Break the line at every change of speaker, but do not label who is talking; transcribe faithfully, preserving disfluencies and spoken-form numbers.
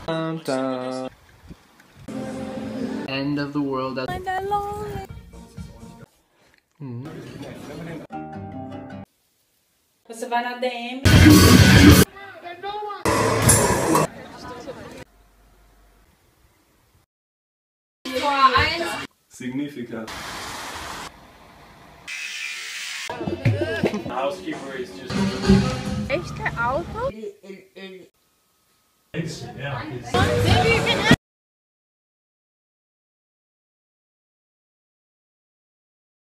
Dun, dun. End of the world. Hum.
Você vai na D M.
Significant. Housekeeper is just.
Echte Auto?
Yeah.